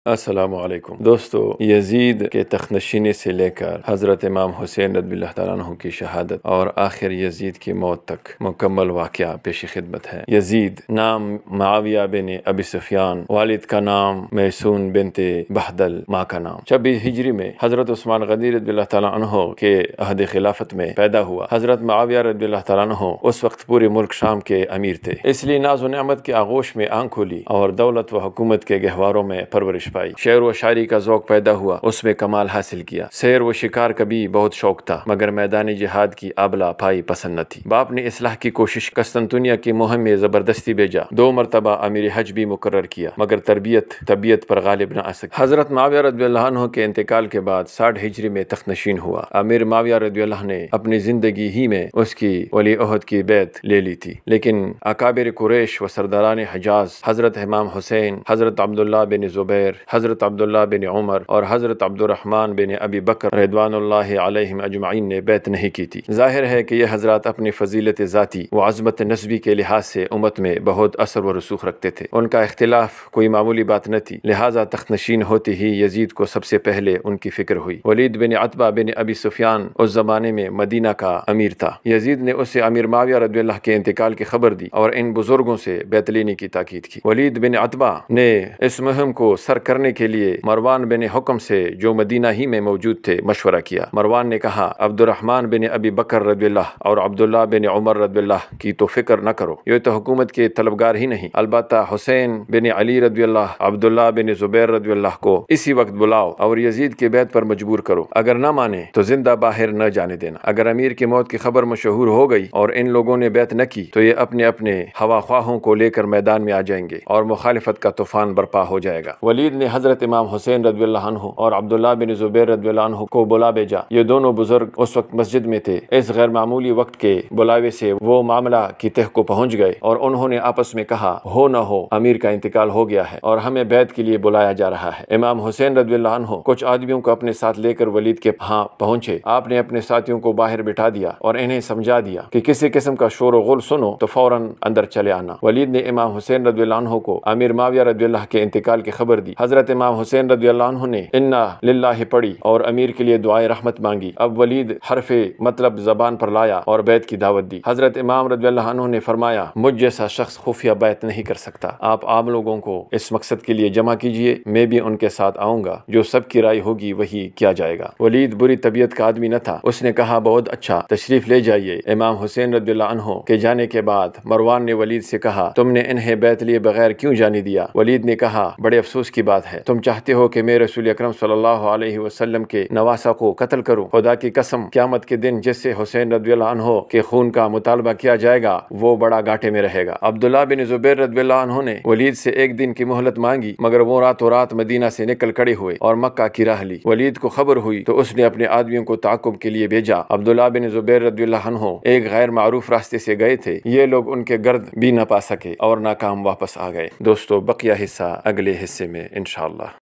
السلام علیکم دوستو، یزید کے تخنشینے سے لے کر حضرت امام حسین رضی اللہ تعالیٰ عنہ کی شہادت اور آخر یزید کی موت تک مکمل واقعہ پیش خدمت ہے۔ یزید نام معاویہ بن ابی سفیان، والد کا نام میسون بنت بہدل، ماں کا نام 26 ہجری میں حضرت عثمان غنی رضی اللہ تعالیٰ عنہ کے عہد خلافت میں پیدا ہوا۔ حضرت معاویہ رضی اللہ تعالیٰ عنہ اس وقت پورے ملک شام کے امیر تھے، اس لیے ناز و نعمت کے آغوش میں آنکھ کھولی اور دولت و حکومت کے گہواروں میں پرورش پائی۔ شعر و شاعری کا ذوق پیدا ہوا، اس میں کمال حاصل کیا۔ سیر و شکار کا بھی بہت شوق تھا، مگر میدان جہاد کی آبلا پائی پسند نہ تھی۔ باپ نے اصلاح کی کوشش قسطنطنیہ کی مہم میں زبردستی بھیجا، 2 مرتبہ امیر حج بھی مقرر کیا، مگر طبیعت پر غالب نہ آ سکی۔ حضرت معاویہ رضی اللہ عنہ کے انتقال کے بعد 60 ہجری میں تخت-نشین ہوا۔ امیر معاویہ رضی اللہ نے اپنی زندگی ہی میں اس کی ولی عہد کی بیعت لے لی تھی، لیکن اکابر قریش و سرداران حجاز حضرت امام حسین، حضرت عبداللہ بن زبیر، حضرت عبداللہ بن عمر اور حضرت عبد الرحمن بن ابی بکر رضوان اللہ علیہم اجمعین نے بیعت نہیں کی تھی۔ ظاہر ہے کہ یہ حضرات اپنی فضیلت ذاتی و عظمت نسبی کے لحاظ سے امت میں بہت اثر و رسوخ رکھتے تھے۔ ان کا اختلاف کوئی معمولی بات نہ تھی، لہٰذا تخت نشین ہوتے ہی یزید کو سب سے پہلے ان کی فکر ہوئی۔ ولید بن عتبہ بن ابی سفیان اس زمانے میں مدینہ کا امیر تھا۔ یزید نے اسے امیر معاویہ رضی اللہ کے انتقال کی خبر دی اور ان بزرگوں سے بیعت لینے کی تاکید کی۔ ولید بن عتبہ نے اس مہم کو سر کرنے کے لیے مروان بن حکم سے، جو مدینہ ہی میں موجود تھے، مشورہ کیا۔ مروان نے کہا، عبد الرحمن بن ابی بکر رضی اللہ اور عبداللہ بن عمر رضی اللہ کی تو فکر نہ کرو، یہ تو حکومت کے طلبگار ہی نہیں، البتہ حسین بن علی رضی اللہ، عبداللہ بن زبیر رضی اللہ کو اسی وقت بلاؤ اور یزید کے بیعت پر مجبور کرو، اگر نہ مانے تو زندہ باہر نہ جانے دینا۔ اگر امیر کی موت کی خبر مشہور ہو گئی اور ان لوگوں نے بیعت نہ کی تو یہ اپنے اپنے ہوا خواہوں کو لے کر میدان میں آ جائیں گے اور مخالفت کا طوفان برپا ہو جائے گا۔ ولید نے حضرت امام حسین رضی اللہ عنہ اور عبداللہ بن زبیر رضی اللہ عنہ کو بلا بھیجا۔ یہ دونوں بزرگ اس وقت مسجد میں تھے۔ اس غیر معمولی وقت کے بلاوے سے وہ معاملہ کی تہ کو پہنچ گئے اور انہوں نے آپس میں کہا، ہو نہ ہو امیر کا انتقال ہو گیا ہے اور ہمیں بیعت کے لیے بلایا جا رہا ہے۔ امام حسین رضی اللہ عنہ کچھ آدمیوں کو اپنے ساتھ لے کر ولید کے ہاں پہنچے۔ آپ نے اپنے ساتھیوں کو باہر بٹھا دیا اور انہیں سمجھا دیا کہ کسی قسم کا شور و غل سنو تو فوراً اندر چلے آنا۔ ولید نے امام حسین رضی اللہ عنہ کو امیر معاویہ رضی اللہ کے انتقال کی خبر دی۔ حضرت امام حسین رضی اللہ عنہ نے انا للہ پڑھی اور امیر کے لیے دعائے رحمت مانگی۔ اب ولید حرف مطلب زبان پر لایا اور بیعت کی دعوت دی۔ حضرت امام رضی اللہ عنہ نے فرمایا، مجھ جیسا شخص خفیہ بیعت نہیں کر سکتا، آپ عام لوگوں کو اس مقصد کے لیے جمع کیجئے، میں بھی ان کے ساتھ آؤں گا، جو سب کی رائے ہوگی وہی کیا جائے گا۔ ولید بری طبیعت کا آدمی نہ تھا، اس نے کہا، بہت اچھا، تشریف لے جائیے۔ امام حسین رضی اللہ عنہ کے جانے کے بعد مروان نے ولید سے کہا، تم نے انہیں بیعت لیے بغیر کیوں جانے دیا؟ ولید نے کہا، بڑے افسوس کی بات ہے، تم چاہتے ہو کہ میں رسول اکرم صلی اللہ علیہ وسلم کے نواسہ کو قتل کروں؟ خدا کی قسم، قیامت کے دن جس سے حسین رضی اللہ عنہ کے خون کا مطالبہ کیا جائے گا وہ بڑا گھاٹے میں رہے گا۔ عبداللہ بن زبیر رضی اللہ عنہ نے ولید سے 1 دن کی مہلت مانگی، مگر وہ راتوں رات مدینہ سے نکل کھڑے ہوئے اور مکہ کی راہ لی۔ ولید کو خبر ہوئی تو اس نے اپنے آدمیوں کو تعاقب کے لیے بھیجا۔ عبداللہ بن زبیر رضی اللہ عنہ ایک غیر معروف راستے سے گئے تھے، یہ لوگ ان کے گرد بھی نہ پا سکے اور ناکام واپس آ گئے۔ دوستو، بقیہ حصہ اگلے حصے میں انشاءاللہ۔